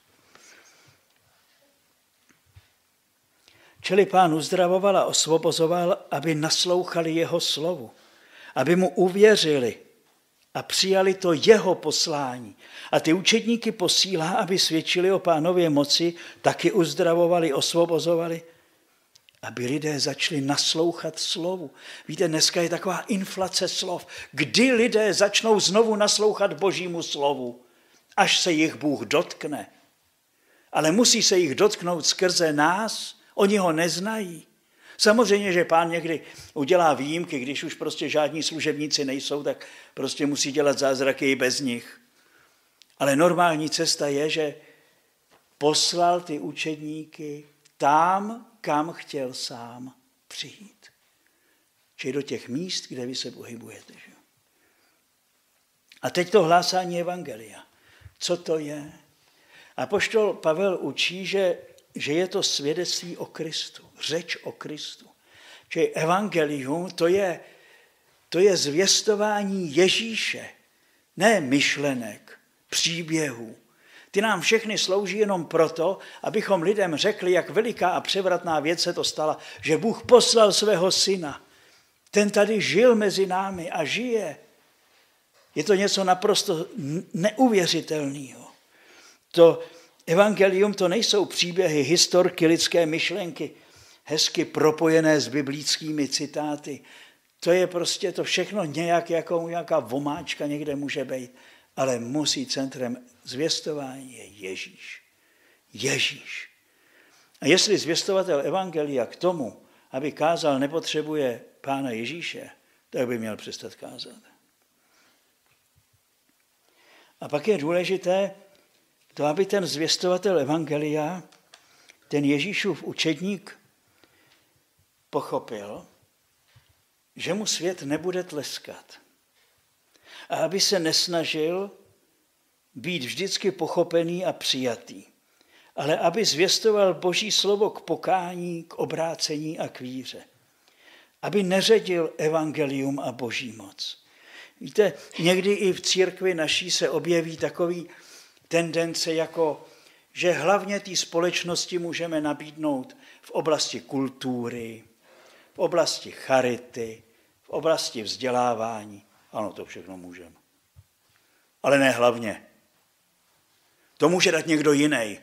Čili Pán uzdravoval a osvobozoval, aby naslouchali jeho slovu, aby mu uvěřili a přijali to jeho poslání. A ty učedníky posílá, aby svědčili o Pánově moci, taky uzdravovali, osvobozovali, aby lidé začali naslouchat slovu. Víte, dneska je taková inflace slov. Kdy lidé začnou znovu naslouchat Božímu slovu? Až se jich Bůh dotkne. Ale musí se jich dotknout skrze nás, oni ho neznají. Samozřejmě, že Pán někdy udělá výjimky, když už prostě žádní služebníci nejsou, tak prostě musí dělat zázraky i bez nich. Ale normální cesta je, že poslal ty učedníky tam, kam chtěl sám přijít. Čili do těch míst, kde vy se pohybujete. Že? A teď to hlásání evangelia. Co to je? Apoštol Pavel učí, že, že je to svědectví o Kristu, řeč o Kristu. Čili evangelium, to je, to je zvěstování Ježíše, ne myšlenek, příběhů. Ty nám všechny slouží jenom proto, abychom lidem řekli, jak veliká a převratná věc se to stala, že Bůh poslal svého syna. Ten tady žil mezi námi a žije. Je to něco naprosto neuvěřitelného. To evangelium to nejsou příběhy, historky, lidské myšlenky, hezky propojené s biblickými citáty. To je prostě to všechno nějak, jako nějaká vomáčka někde může být, ale musí centrem zvěstování je Ježíš. Ježíš. A jestli zvěstovatel evangelia k tomu, aby kázal, nepotřebuje Pána Ježíše, tak by měl přestat kázat. A pak je důležité to, aby ten zvěstovatel evangelia, ten Ježíšův učedník, pochopil, že mu svět nebude tleskat. A aby se nesnažil být vždycky pochopený a přijatý, ale aby zvěstoval Boží slovo k pokání, k obrácení a k víře. Aby neředil evangelium a Boží moc. Víte, někdy i v církvi naší se objeví takový tendence, jako že hlavně té společnosti můžeme nabídnout v oblasti kultury, v oblasti charity, v oblasti vzdělávání. Ano, to všechno můžeme. Ale ne hlavně. To může dát někdo jiný.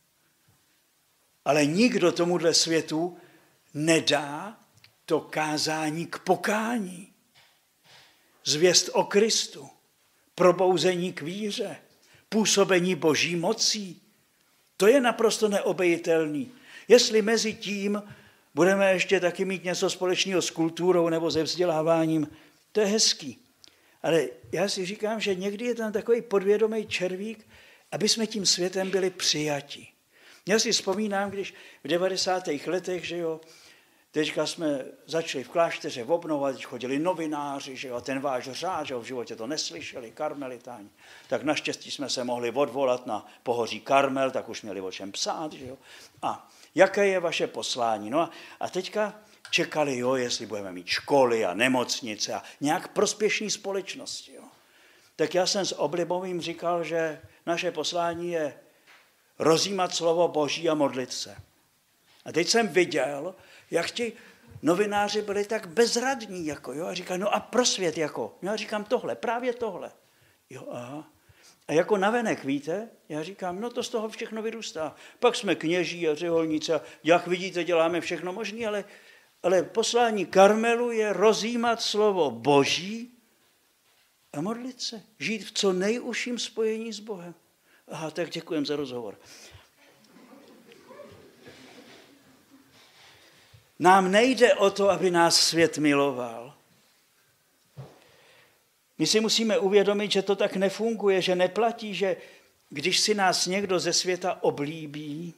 Ale nikdo tomuhle světu nedá to kázání k pokání. Zvěst o Kristu, probouzení k víře, působení Boží mocí. To je naprosto neobejitelný. Jestli mezi tím budeme ještě taky mít něco společného s kulturou nebo se vzděláváním, to je hezký. Ale já si říkám, že někdy je tam takový podvědomý červík, aby jsme tím světem byli přijati. Já si vzpomínám, když v devadesátých letech, že jo, teďka jsme začali v klášteře obnovovat, chodili novináři, že jo, ten váš řád, že jo, v životě to neslyšeli, karmelitáni. Tak naštěstí jsme se mohli odvolat na pohoří Karmel, tak už měli o čem psát, že jo. A jaké je vaše poslání? No a, a teďka čekali, jo, jestli budeme mít školy a nemocnice a nějak prospěšný společnosti, jo. Tak já jsem s oblibovým říkal, že naše poslání je rozjímat slovo Boží a modlit se. A teď jsem viděl, jak ti novináři byli tak bezradní, jako, jo, a říkali, no a pro svět, jako, já říkám tohle, právě tohle. Jo, aha. A jako navenek, víte, já říkám, no to z toho všechno vyrůstá. Pak jsme kněží a řeholníci a jak vidíte, děláme všechno možné, ale, ale poslání Karmelu je rozjímat slovo Boží a modlit se. Žít v co nejužším spojení s Bohem. Aha, tak děkujem za rozhovor. Nám nejde o to, aby nás svět miloval. My si musíme uvědomit, že to tak nefunguje, že neplatí, že když si nás někdo ze světa oblíbí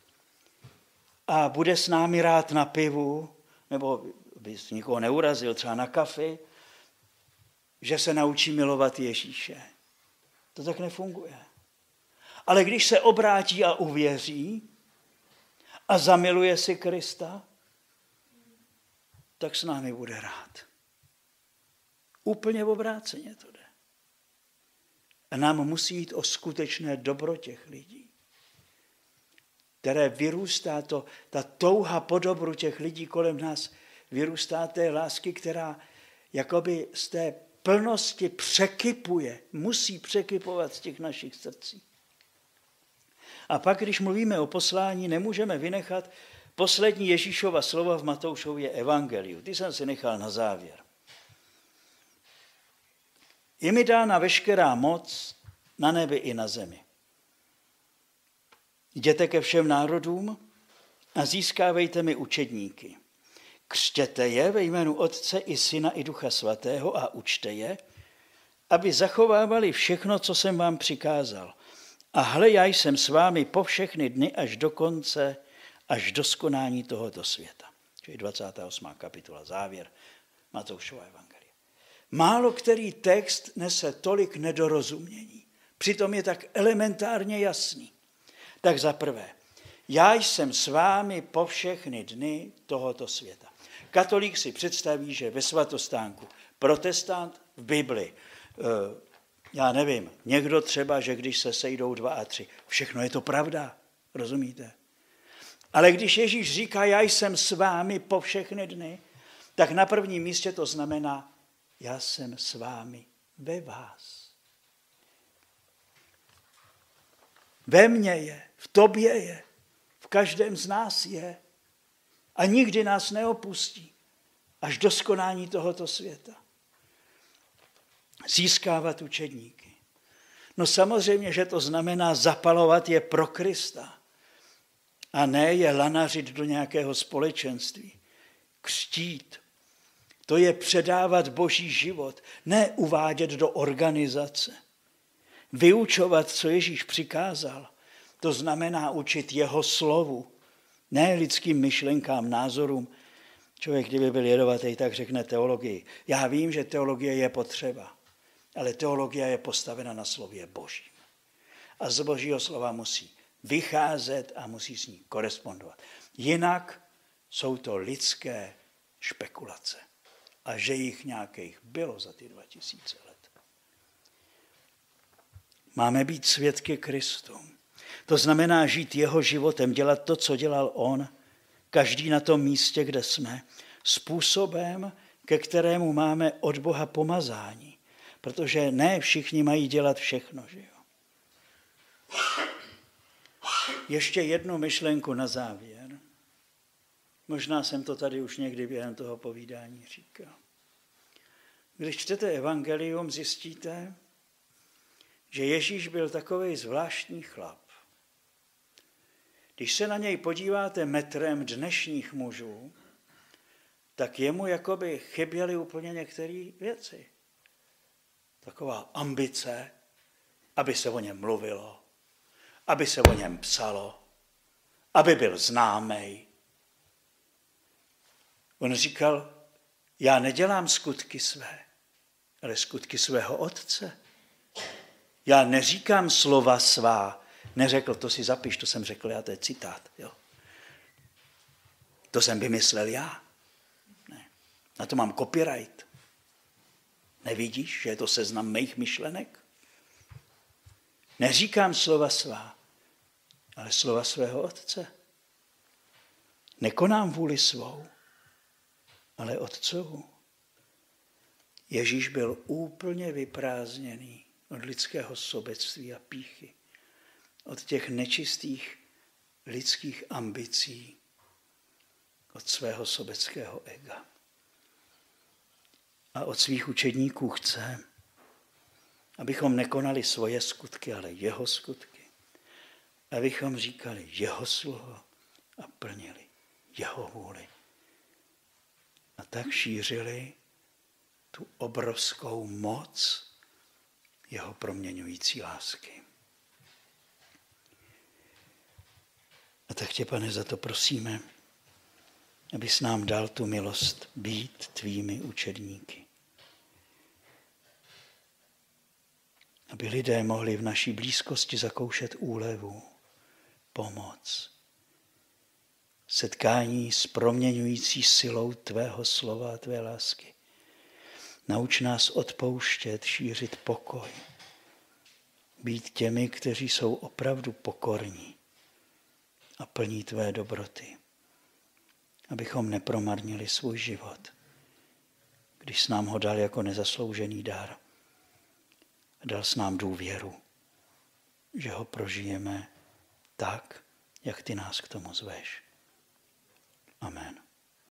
a bude s námi rád na pivu, nebo by nikoho neurazil, třeba na kafi, že se naučí milovat Ježíše. To tak nefunguje. Ale když se obrátí a uvěří a zamiluje si Krista, tak s námi bude rád. Úplně obráceně to jde. A nám musí jít o skutečné dobro těch lidí, které vyrůstá, to, ta touha po dobru těch lidí kolem nás, vyrůstá té lásky, která jakoby z té plnosti překypuje, musí překypovat z těch našich srdcí. A pak, když mluvíme o poslání, nemůžeme vynechat poslední Ježíšova slova v Matoušově evangeliu. Ty jsem si nechal na závěr. Je mi dána veškerá moc na nebi i na zemi. Jděte ke všem národům a získávejte mi učedníky. Křtěte je ve jménu Otce i Syna i Ducha Svatého a učte je, aby zachovávali všechno, co jsem vám přikázal. A hle, já jsem s vámi po všechny dny až do konce, až do skonání tohoto světa. Čili dvacátá osmá kapitola, závěr Matoušova evangelia. Málo který text nese tolik nedorozumění. Přitom je tak elementárně jasný. Tak za prvé, já jsem s vámi po všechny dny tohoto světa. Katolík si představí, že ve svatostánku, protestant v Bibli, já nevím, někdo třeba, že když se sejdou dva a tři, všechno je to pravda, rozumíte? Ale když Ježíš říká, já jsem s vámi po všechny dny, tak na prvním místě to znamená, já jsem s vámi ve vás. Ve mně je, v tobě je, v každém z nás je. A nikdy nás neopustí až do skonání tohoto světa. Získávat učedníky. No samozřejmě, že to znamená zapalovat je pro Krista a ne je lanařit do nějakého společenství. Křtít. To je předávat Boží život, ne uvádět do organizace. Vyučovat, co Ježíš přikázal, to znamená učit jeho slovu, ne lidským myšlenkám, názorům. Člověk, kdyby byl jedovatý, tak řekne teologii. Já vím, že teologie je potřeba, ale teologie je postavena na slově Božím. A z Božího slova musí vycházet a musí s ní korespondovat. Jinak jsou to lidské špekulace. A že jich nějakých bylo za ty dva tisíce let. Máme být svědky Kristu. To znamená žít jeho životem, dělat to, co dělal on, každý na tom místě, kde jsme, způsobem, ke kterému máme od Boha pomazání. Protože ne všichni mají dělat všechno, že jo. Ještě jednu myšlenku na závěr. Možná jsem to tady už někdy během toho povídání říkal. Když čtete evangelium, zjistíte, že Ježíš byl takovej zvláštní chlap. Když se na něj podíváte metrem dnešních mužů, tak jemu jakoby chyběly úplně některé věci. Taková ambice, aby se o něm mluvilo, aby se o něm psalo, aby byl známej. On říkal, já nedělám skutky své, ale skutky svého otce. Já neříkám slova svá. Neřekl, to si zapiš, to jsem řekl já, to je citát. Jo. To jsem vymyslel já. Ne. Na to mám copyright. Nevidíš, že je to seznam mých myšlenek? Neříkám slova svá, ale slova svého otce. Nekonám vůli svou, ale otcovu. Ježíš byl úplně vyprázdněný od lidského sobectví a pýchy, od těch nečistých lidských ambicí, od svého sobeckého ega. A od svých učedníků chce, abychom nekonali svoje skutky, ale jeho skutky. Abychom říkali jeho slovo a plnili jeho vůli. A tak šířili tu obrovskou moc jeho proměňující lásky. A tak tě, Pane, za to prosíme, abys nám dal tu milost být tvými učedníky. Aby lidé mohli v naší blízkosti zakoušet úlevu, pomoc, setkání s proměňující silou tvého slova a tvé lásky. Nauč nás odpouštět, šířit pokoj, být těmi, kteří jsou opravdu pokorní a plní tvé dobroty, abychom nepromarnili svůj život, když jsi nám ho dal jako nezasloužený dar. Dal jsi nám důvěru, že ho prožijeme tak, jak ty nás k tomu zveš. Amen.